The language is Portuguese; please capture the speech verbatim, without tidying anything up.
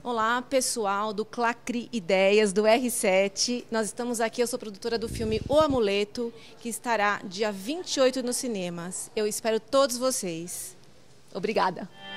Olá, pessoal do Clacri Ideias, do R sete. Nós estamos aqui, eu sou produtora do filme O Amuleto, que estará dia vinte e oito nos cinemas. Eu espero todos vocês. Obrigada.